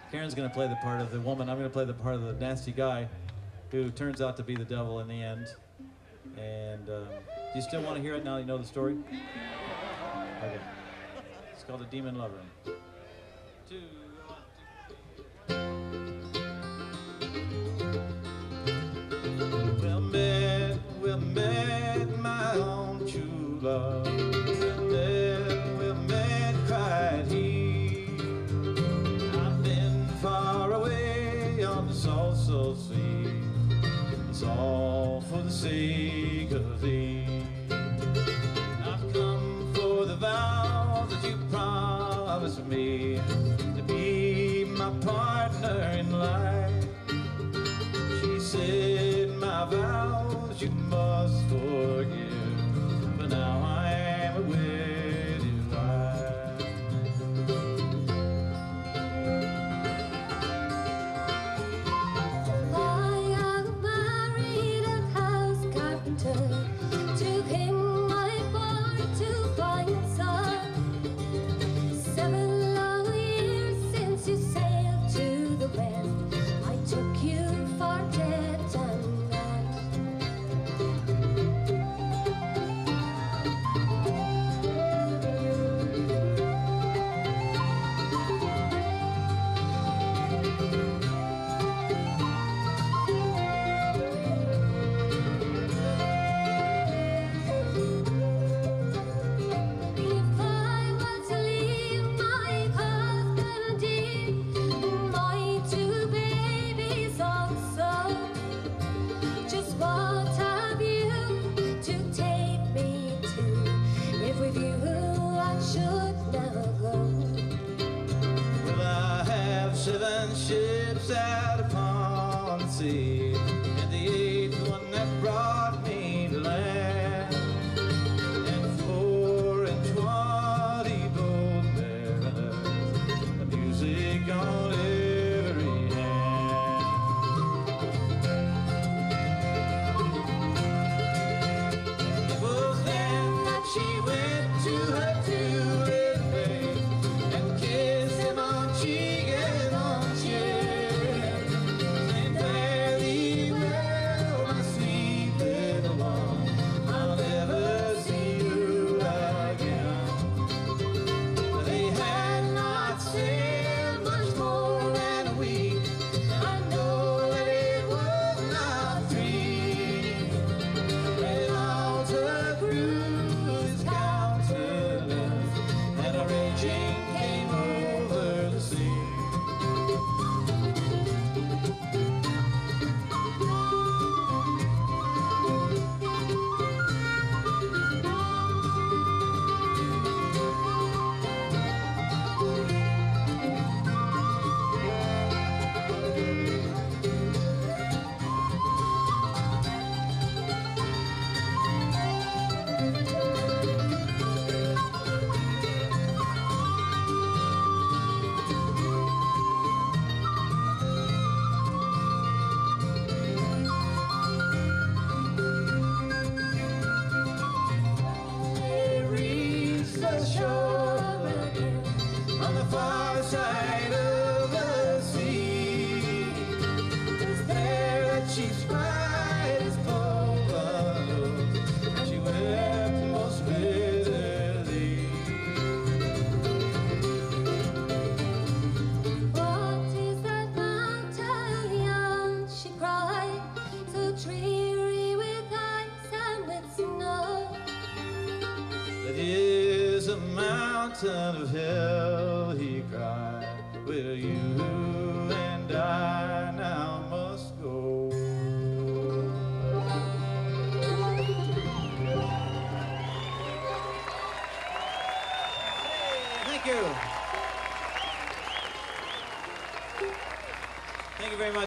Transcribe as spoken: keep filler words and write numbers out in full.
Karen's going to play the part of the woman. I'm going to play the part of the nasty guy who turns out to be the devil in the end. And um, do you still want to hear it now that you know the story? Okay. It's called A Demon Lover. Two, well met, well met, my own true love. Well met, well met, cried he. I've been far away on the salt, so sweet. It's all for the sake of thee. I've come for the vow that you promised me, to be my partner in life. She said my vows you must forgive, but now I am a wedded wife. I married a house carpenter, to him I bore two fine sons. Seven long years since you sailed to the west, I took you for dead and gone. If I was to leave my husband dear, my two babies also, just what have you to take me to? If with you I should never go. Well, I have seven ships out upon the sea, and the eighth one that brought me to land, and four and twenty bold mariners, the music on every hand. It was then that she went to her two red babes and kissed him on cheek and on chin, saying, fare thee well, my sweet little one, I'll never see you again. They had not said much more than a week. I know that it was not three, when all took through his countenance, and a raging came over the sea. They reached the shore again, on the far side of the sea. It's there that she spied his polo, and she wept most bitterly. What is that mountain yon, she cried, so dreary with ice and with snow? That is a mountain of hell, he cried, where you and I now must go. Thank you. Thank you very much.